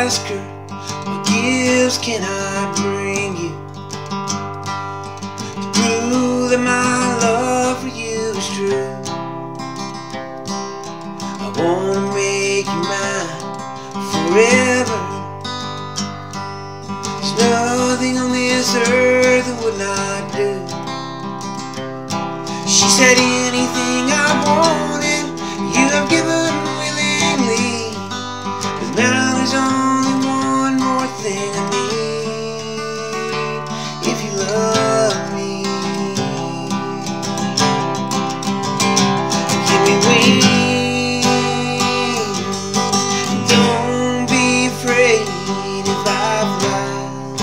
ask her, what gifts can I bring you to prove that my love for you is true? I wanna make you mine forever. There's nothing on this earth that would not do. She said, anything I wanted, you have given willingly. But now there's only one more thing I need. If you love me, give me wings. Don't be afraid if I fly.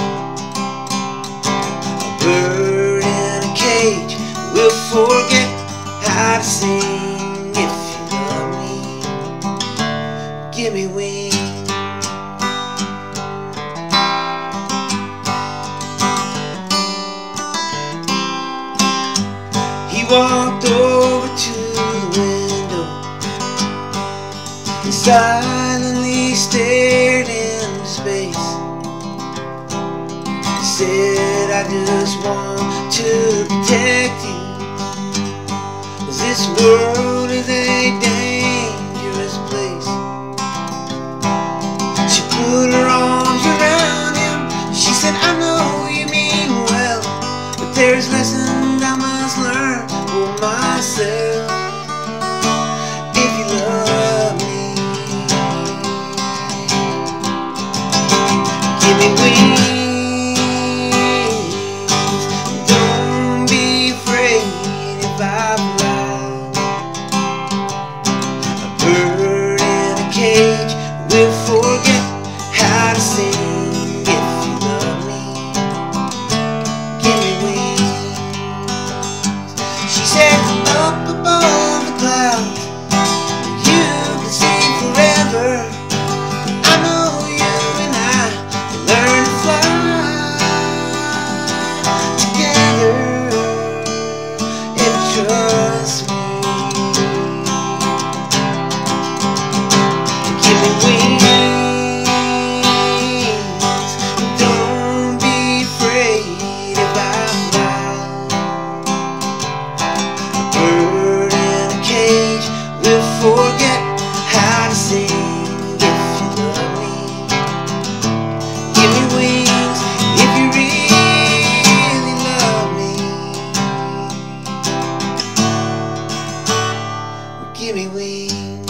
A bird in a cage will forget how to sing. If you love me, give me wings. He walked over to the window and silently stared into space. He said, I just want to protect you. This world is a dangerous place. She put her arms around him. She said, I know you mean well, but there's lessons I must learn for myself. If you love me, give me wings. Don't be afraid if I cage will forget how to sing. If you love me, give me wings. She said, up above the clouds, you can see forever. I know you and I can learn to fly together if you trust me. Don't be afraid if I fly. A bird in a cage will forget how to sing. If you love me, give me wings. If you really love me, give me wings.